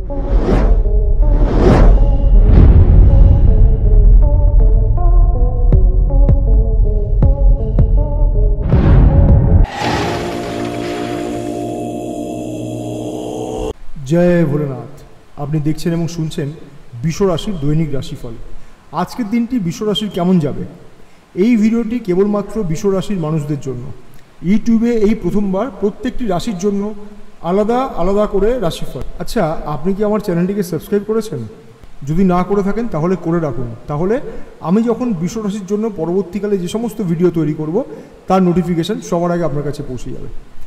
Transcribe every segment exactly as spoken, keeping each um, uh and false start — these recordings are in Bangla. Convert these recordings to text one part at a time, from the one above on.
जय भोलेनाथ। আপনি দেখছেন এবং শুনছেন বৃষ রাশির দৈনিক রাশিফল। আজকের দিনটি বৃষ রাশির কেমন যাবে, এই ভিডিওটি কেবলমাত্র বৃষ রাশির মানুষদের জন্য। ইউটিউবে এই প্রথমবার প্রত্যেকটি রাশির জন্য আলাদা আলাদা করে রাশিফল। আচ্ছা, আপনি কি আমার চ্যানেলটিকে সাবস্ক্রাইব করেছেন? যদি না করে থাকেন তাহলে করে রাখুন, তাহলে আমি যখন বৃষ রাশির জন্য পরবর্তীকালে যে সমস্ত ভিডিও তৈরি করব তার নোটিফিকেশান সবার আগে আপনার কাছে পৌঁছে যাবে।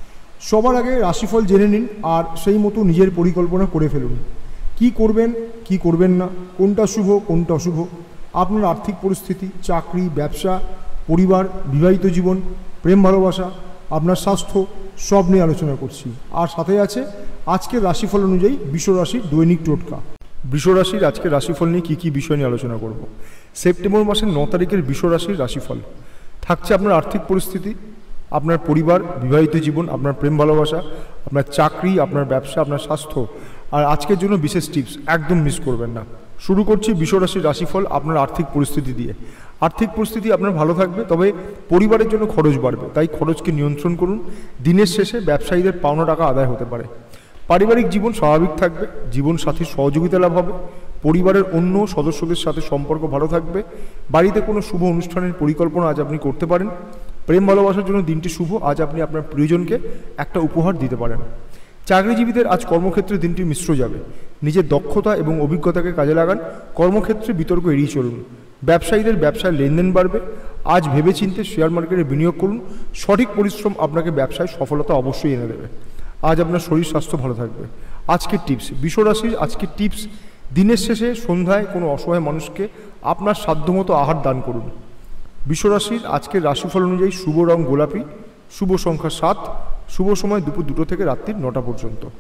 সবার আগে রাশিফল জেনে নিন আর সেই মতো নিজের পরিকল্পনা করে ফেলুন। কি করবেন কি করবেন না, কোনটা শুভ কোনটা অশুভ, আপনার আর্থিক পরিস্থিতি, চাকরি, ব্যবসা, পরিবার, বিবাহিত জীবন, প্রেম ভালোবাসা, আপনার স্বাস্থ্য, সব নিয়ে আলোচনা করছি। আর সাথে আছে আজকের রাশিফল অনুযায়ী বৃষ রাশির দৈনিক টোটকা। বৃষ রাশির আজকের রাশিফল নিয়ে কী কী বিষয় নিয়ে আলোচনা করব। সেপ্টেম্বর মাসের ন তারিখের বৃষ রাশির রাশিফল থাকছে আপনার আর্থিক পরিস্থিতি, আপনার পরিবার, বিবাহিত জীবন, আপনার প্রেম ভালোবাসা, আপনার চাকরি, আপনার ব্যবসা, আপনার স্বাস্থ্য। আর আজকের জন্য বিশেষ টিপস একদম মিস করবেন না। শুরু করছি বৃষ রাশির রাশিফল আপনার আর্থিক পরিস্থিতি দিয়ে। আর্থিক পরিস্থিতি আপনার ভালো থাকবে, তবে পরিবারের জন্য খরচ বাড়বে, তাই খরচকে নিয়ন্ত্রণ করুন। দিনের শেষে ব্যবসায়ীদের পাওনা টাকা আদায় হতে পারে। পারিবারিক জীবন স্বাভাবিক থাকবে, জীবনসাথীর সহযোগিতা লাভ হবে, পরিবারের অন্য সদস্যদের সাথে সম্পর্ক ভালো থাকবে। বাড়িতে কোনো শুভ অনুষ্ঠানের পরিকল্পনা আজ আপনি করতে পারেন। প্রেম ভালোবাসার জন্য দিনটি শুভ, আজ আপনি আপনার প্রিয়জনকে একটা উপহার দিতে পারেন। চাকরিজীবীদের আজ কর্মক্ষেত্রে দিনটি মিশ্র যাবে। নিজের দক্ষতা এবং অভিজ্ঞতাকে কাজে লাগান, কর্মক্ষেত্রে বিতর্ক এড়িয়ে চলুন। ব্যবসায়ীদের ব্যবসায় লেনদেন বাড়বে। আজ ভেবেচিন্তে শেয়ার মার্কেটে বিনিয়োগ করুন, সঠিক পরিশ্রম আপনাকে ব্যবসায় সফলতা অবশ্যই এনে দেবে। আজ আপনার শরীর স্বাস্থ্য ভালো থাকবে। আজকের টিপস, বৃষ রাশির আজকের টিপস, দিনের শেষে সন্ধ্যায় কোনো অসহায় মানুষকে আপনার সাধ্যমতো আহার দান করুন। বৃষ রাশির আজকের রাশিফল অনুযায়ী শুভ রং গোলাপি, শুভ সংখ্যা সাত, শুভ সময় দুপুর দুটো থেকে রাত্রির নটা পর্যন্ত।